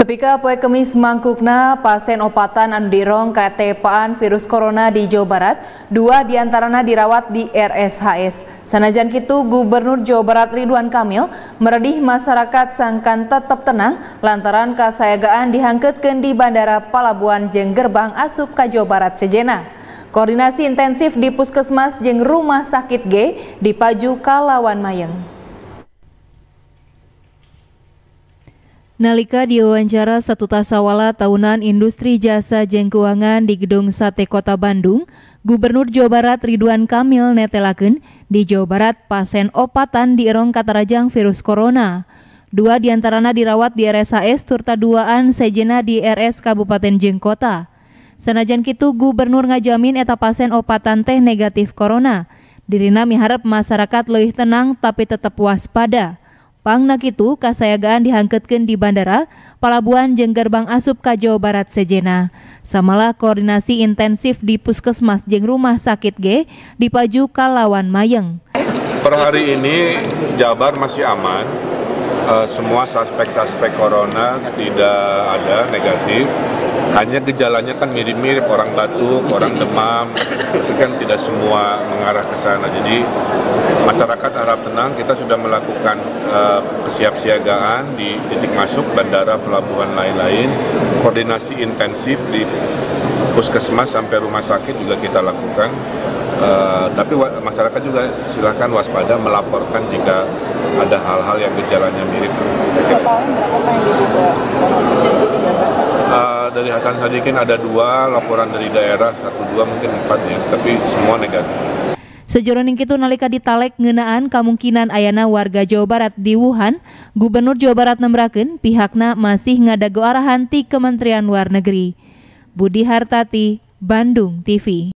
Tepika poe Kemis mangkukna pasien opatan anu dirong katepaan virus corona di Jawa Barat, 2 diantarana dirawat di RSHS. Sanajan kitu Gubernur Jawa Barat Ridwan Kamil meredih masyarakat sangkan tetap tenang lantaran kasayagaan dihangkeutkeun di Bandara Palabuhan jeung gerbang asup ka Jawa Barat sejenna. Koordinasi intensif di Puskesmas jeung Rumah Sakit G dipaju ka lawan mayeng. Nalika diwawancara satu tasawala tahunan industri jasa jeung keuangan di Gedung Sate Kota Bandung, Gubernur Jawa Barat Ridwan Kamil netelakeun di Jawa Barat pasien opatan dierong katarajang virus corona. 2 diantarana dirawat di RSHS turta 2an sejenna di RS Kabupaten jeung Kota. Sanajan kitu Gubernur ngajamin eta pasien opatan teh negatif corona. Dirina miharep masyarakat leuwih tenang tapi tetap waspada. Pangna kitu kasayagaan dihangkeutkeun di Bandara Palabuhan jeung gerbang asup ka Jawa Barat sejenna. Samalah koordinasi intensif di Puskesmas jeung Rumah Sakit G dipaju ka lawan mayeng. Per hari ini Jabar masih aman. Semua suspek corona tidak ada negatif. Hanya gejalanya kan mirip-mirip, orang batuk, orang demam, itu kan tidak semua mengarah ke sana. Jadi masyarakat harap tenang, kita sudah melakukan kesiapsiagaan di titik masuk bandara, pelabuhan lain-lain, koordinasi intensif di puskesmas sampai rumah sakit juga kita lakukan. Tapi masyarakat juga silakan waspada melaporkan jika ada hal-hal yang gejalanya mirip. Dari Hasan Sadikin ada 2, laporan dari daerah 1-2 mungkin 4 ya, tapi semua negatif. Sejroning kitu nalika ditalek ngeunaan kemungkinan ayana warga Jawa Barat di Wuhan, Gubernur Jawa Barat nembrakeun pihakna masih ngadago arahan ti Kementerian Luar Negeri. Budi Hartati, Bandung TV.